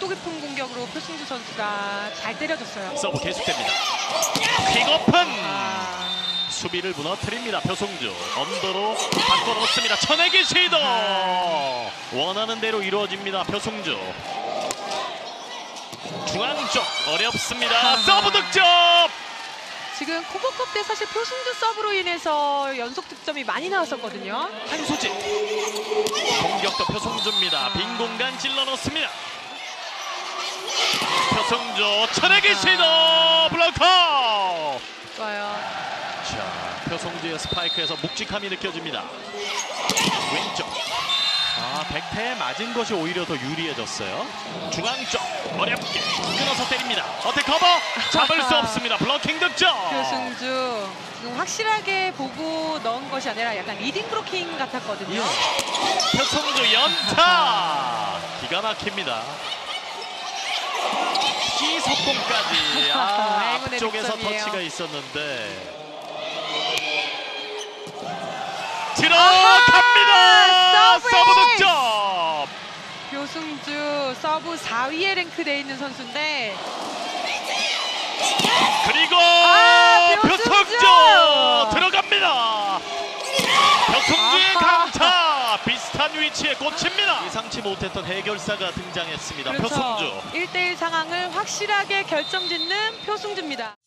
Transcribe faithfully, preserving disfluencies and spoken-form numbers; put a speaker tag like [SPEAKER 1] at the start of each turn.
[SPEAKER 1] 속도 깊은 공격으로 표승주 선수가 잘 때려줬어요.
[SPEAKER 2] 서브 계속됩니다. 퀵오픈!
[SPEAKER 1] 아...
[SPEAKER 2] 수비를 무너뜨립니다. 표승주 언더로 바꿔놓습니다. 쳐내기 시도! 원하는 대로 이루어집니다. 표승주 중앙 쪽 어렵습니다. 서브 득점!
[SPEAKER 1] 지금 코보컵 때 사실 표승주 서브로 인해서 연속 득점이 많이 나왔었거든요.
[SPEAKER 2] 한수진 공격도 표승주입니다. 빈 공간 찔러 넣습니다. 표승주 쳐내기 시도! 블로커!
[SPEAKER 1] 좋아요.
[SPEAKER 2] 자, 표승주의 스파이크에서 묵직함이 느껴집니다. 왼쪽. 아, 백태에 맞은 것이 오히려 더 유리해졌어요. 중앙 쪽 어렵게 끊어서 때립니다. 어택 커버 잡을 수 없습니다. 블로킹 득점.
[SPEAKER 1] 표승주 지금 확실하게 보고 넣은 것이 아니라 약간 리딩 브로킹 같았거든요.
[SPEAKER 2] 예. 표승주 연타 기가 막힙니다. 피석공까지. 아, 앞쪽에서 터치가 있었는데 들어갑니다. 서브, 서브 득점.
[SPEAKER 1] 표승주 서브 사 위에 랭크되어 있는 선수인데
[SPEAKER 2] 그리고
[SPEAKER 1] 아,
[SPEAKER 2] 표승주 들어갑니다. 표승주의 강타 비슷한 위치에 꽂힙니다. 예상치 못했던 해결사가 등장했습니다.
[SPEAKER 1] 그렇죠.
[SPEAKER 2] 표승주
[SPEAKER 1] 일 대 일 상황을 확실하게 결정짓는 표승주입니다.